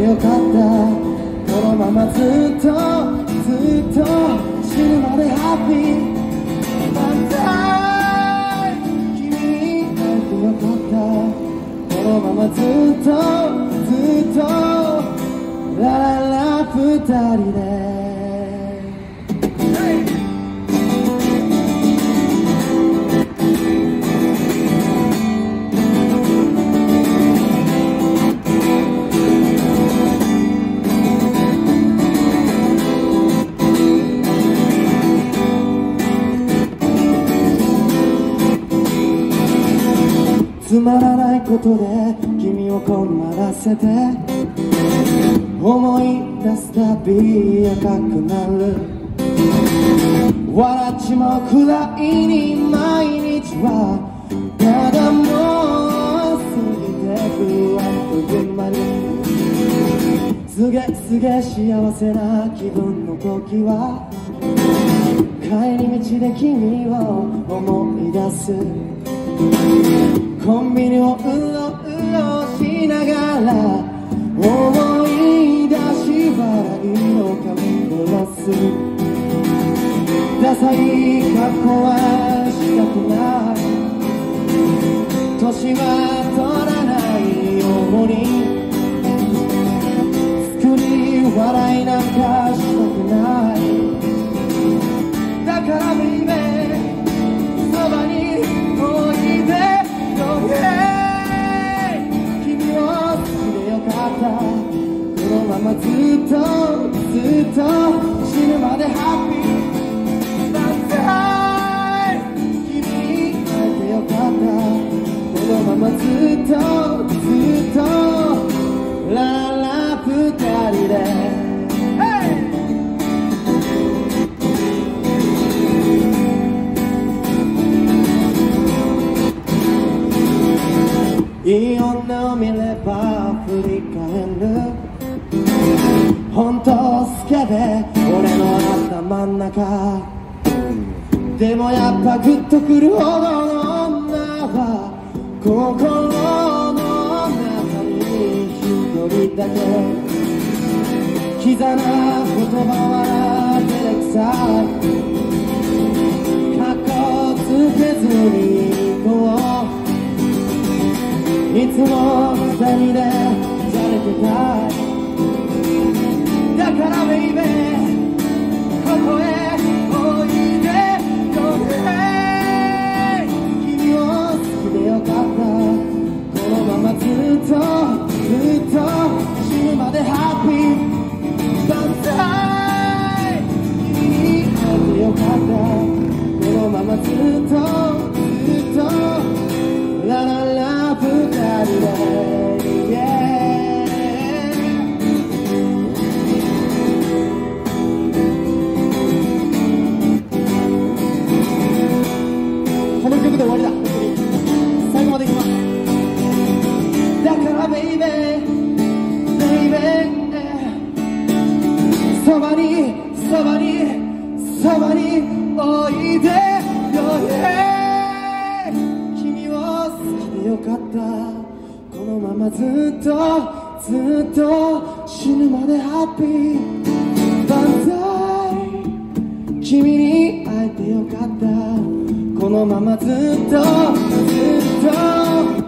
よかったこのままずっと死ぬまでハッピー万歳君に会えてよかったこのままずっとラララ二人でつまらないことで君を困らせて思い出すたび赤くなる笑っちまうくらいに毎日はただもう過ぎてくあっという間にすげ幸せな気分の時は帰り道で君を思い出すコンビニをうろしながら思い出し笑いをかみ殺すダサい格好はしたくない年は取らないように作り笑いなんかしたくないだからベイベーそばにおいで君を好きでよかったこのままずっと死ぬまでハッピー万歳君に会えてよかったこのままずっとラララ二人でいい女を見れば振り返る本当好きで俺の頭ん中でもやっぱグッとくるほどの女は心の中に一人だけキザな言葉は照れくさいかっこつけずに行こういつも二人でじゃれてたいだからベイベーここへおいでよね君を好きでよかったこのままずっと死ぬまでハッピー万歳君に会えてよかったこのままずっとラララ二人で、yeah、この曲で終わりだ本当に最後までいきますだからベイベーそばにおいでよ、yeah、君を好きでよかったこのままずっと死ぬまでハッピー万歳君に会えてよかったこのままずっと